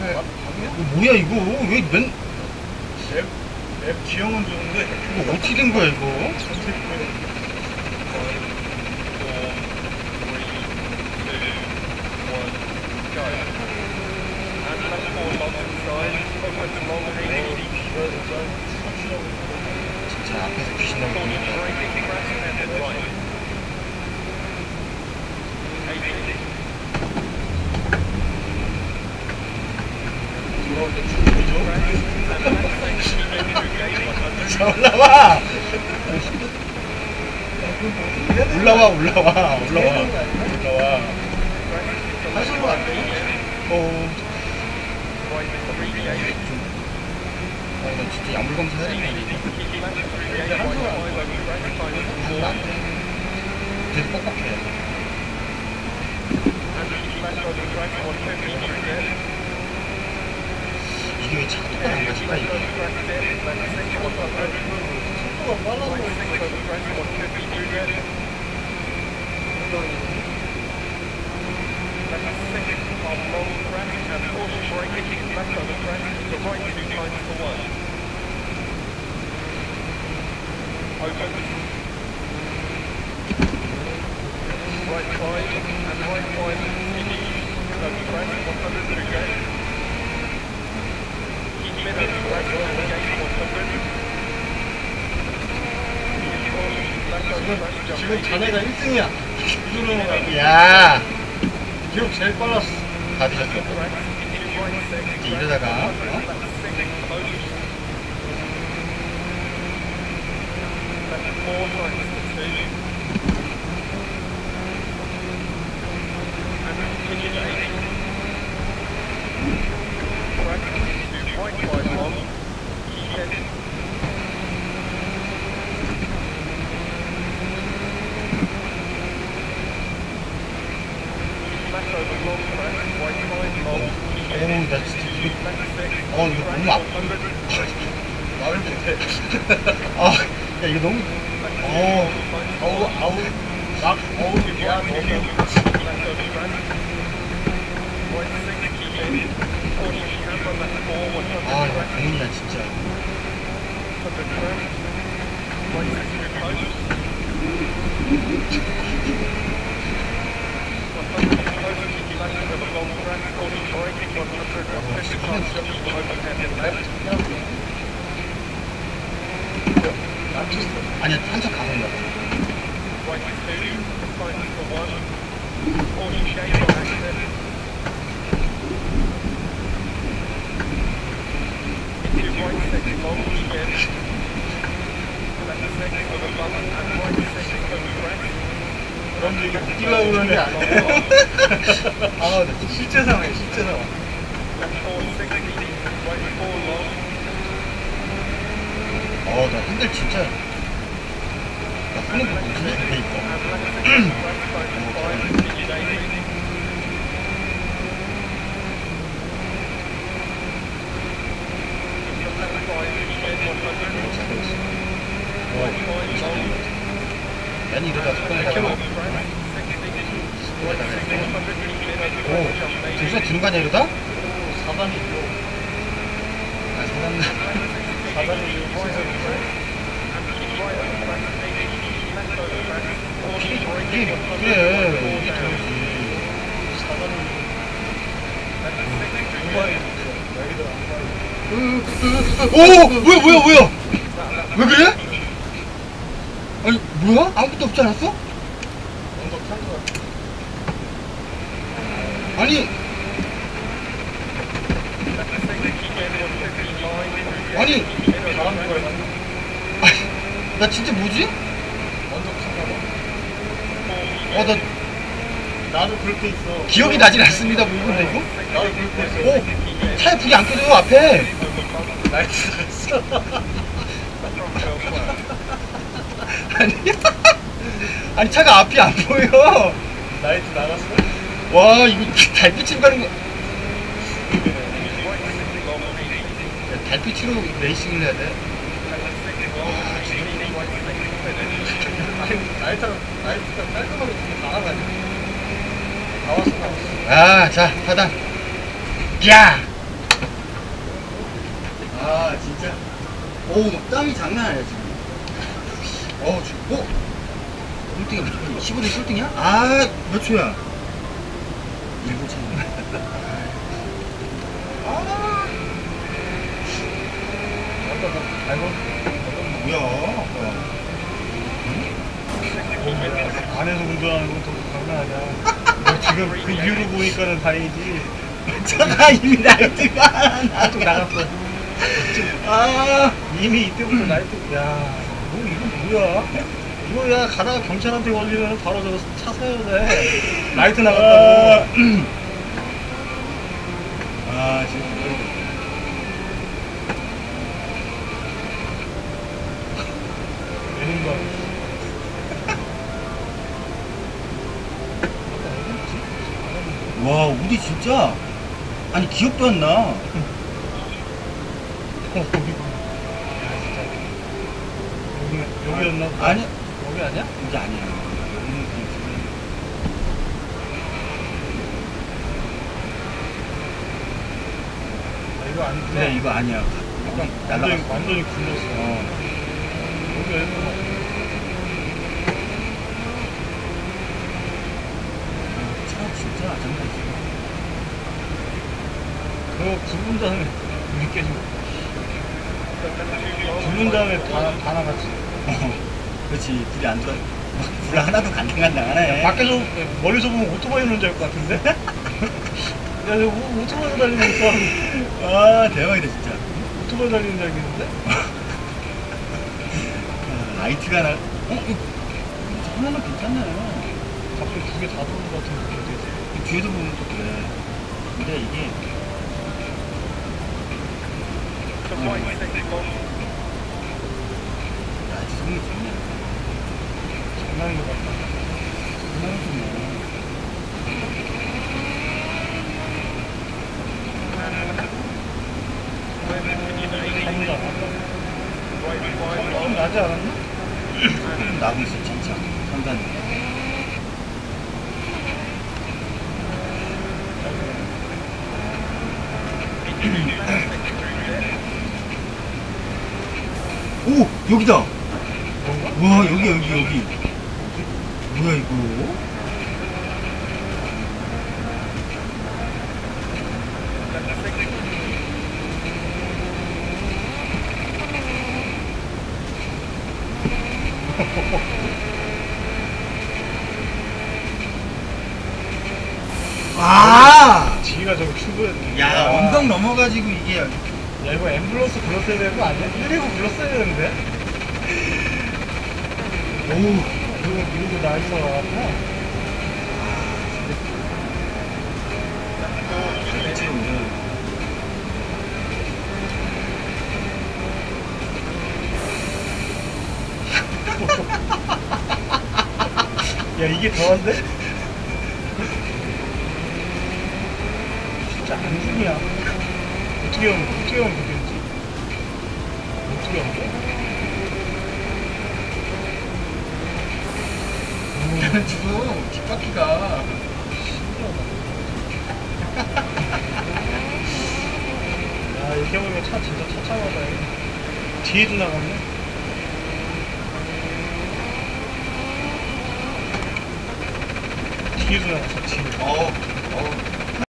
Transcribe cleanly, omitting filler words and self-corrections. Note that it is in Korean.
뭐야 이거? 왜 맵 지형은 좋은데 이거 어떻게 된 거야 이거? 진짜 앞에서 귀신 나오고 자, 올라와! 올라와. 하시면 안 돼요? 나 진짜 약물 검사 해야 되는데. 되게 뻑뻑해. 이게 왜 차가 똑바로 안 가질까, 이게? 속도가 빨라서 지금 자네가 1등이야. 야! 기록 제일 빨랐어. 다 드셨어. 이제 이러다가, 나 진짜 이거, 이거 너무 아파. 말을 못해. 야, 이거 너무, 야, 이거 고민이야, 진짜. 아니야, 한참 가서 온다. 여러분들 이게 웃기려고 그러는 게 아니에요. 나 진짜. 실제 상황이에요, 실제 상황. 나 핸들 진짜. 나 손에 뭐 무슨 해, 그니까. 난 이러다 속도내다가. 진짜 주는 거 아니야, 이러다? 4단이죠. 아, 사람. 4단이죠. 그래, 이게 되지. 4단이죠. 뭐야? 왜 그래? 아니, 뭐야? 아무것도 없지 않았어? 언덕 탄거 같아. 아니, 바람 거에 나 진짜 뭐지? 언덕 탄가 봐. 나도 그렇게 있어. 기억이 나진 않습니다, 뭐 이건데, 이거? 나도 그렇게 있어. 차에 불이 안 켜져요, 앞에. 나이스 갔어. 아니, 차가 앞이 안 보여. 나이트 나갔어? 와, 이거 달빛으로 가는 거. 야, 달빛으로 레이싱을 해야 돼. 나이트가 깔끔하게 되게 나가가지고. 나왔어. 자, 하단. 야! 아 진짜. 어우 땀이 장난 아니야 지금. 지금. 꼴등이 무슨 15대 꼴등이야? 아 몇 초야? 1분 차. 아이고. 뭐야? 안에서 운전하는 건 더 장난 아니야. 지금 그 이유로 보니까는 다행이지. 차가 이미 나이트가 또 나갔어. 이미 이때부터 나이트. 야, 너 이거 뭐야? 이거 야 가다가 경찰한테 걸리면 바로 저거 차 사야 돼. 라이트 나갔다고. 지금 내는 거. 와 우리 진짜 아니 기억도 안 나. 여기였나? 아니 여기 아니야? 여기 아니야. 여기는 그냥 이거 아니구나. 그래 이거 아니야. 약간 날라갔어. 완전히 굴렀어. 여기 애는 차 진짜 장난이지. 그거 굴른 다음에 물이 깨지고. 굴른 다음에 다 나갔지. 그렇지 불이 안 들어. 불 하나도 간당간당하네. 밖에서 멀리서 보면 오토바이 오는 줄 알 것 같은데? 야, 저 오토바이 달리는 있어. 대박이다 진짜. 오토바이 달리는 줄 알겠는데? 라이트가 나. 이거 하나는 괜찮나요? 갑자기 두 개 다 도는 것 같은 느낌이 들지. 뒤에도 보면 또 그래. 근데 이게 라이트 성능이 좋네. 장난인 것 같다. 장난이 좋네. 좀 나지 않았나? 나고 있어 진짜. 상단이. 오 여기다. 그런가? 와 여기. 뭐야 이거? 지가 저거 출근했네. 야 언덕 넘어가지고 이게. 야, 이거 앰뷸런스 불렀어야 되는 거 아니야? 119 불렀어야 되는데? 이러고 나 있어 나왔구나. 그치 오늘. 야, 이게 더한데? 진짜 안중이야. 어떻게 하면 되겠지? 어떻게 하면 돼? 나는 지금 뒷바퀴가 야, 이렇게 보면 차 진짜 차차하다. 뒤에도 나갔네? 뒤에도 나갔어, 뒤에.